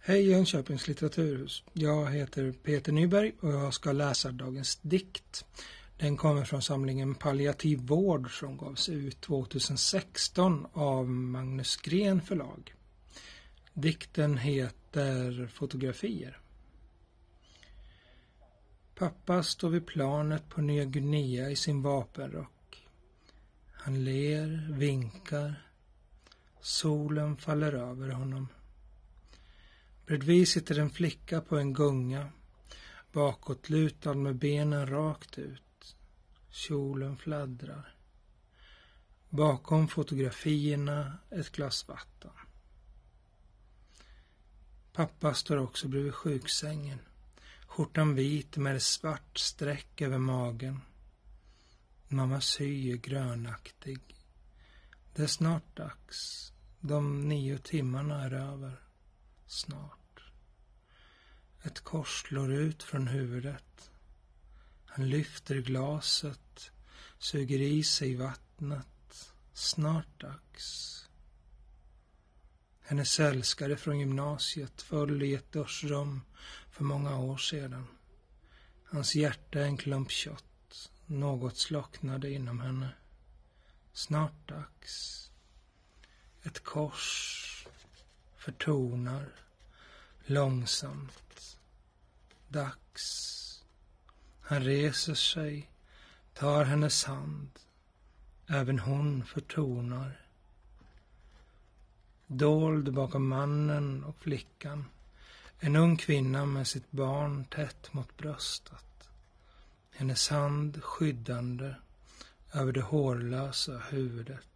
Hej Jönköpings litteraturhus. Jag heter Peter Nyberg och jag ska läsa dagens dikt. Den kommer från samlingen Palliativ vård som gavs ut 2016 av Magnus Gren förlag. Dikten heter Fotografier. Pappa står vid planet på Nya Guinea i sin vapenrock. Han ler, vinkar. Solen faller över honom. Bredvid sitter en flicka på en gunga, bakåtlutad med benen rakt ut. Kjolen fladdrar. Bakom fotografierna ett glas vatten. Pappa står också bredvid sjuksängen. Skjortan vit med ett svart streck över magen. Mammas hy är grönaktig. Det är snart dags. De 9 timmarna är över. Snart. Ett kors slår ut från huvudet. Han lyfter glaset, suger i sig vattnet. Snart dags. Hennes älskare från gymnasiet föll i ett duschrum för många år sedan. Hans hjärta är en klump kött. Något slocknade inom henne. Snart dags. Ett kors förtonar långsamt. Dags. Han reser sig, tar hennes hand. Även hon förtonar. Dold bakom mannen och flickan. En ung kvinna med sitt barn tätt mot bröstet. Hennes hand skyddande över det hårlösa huvudet.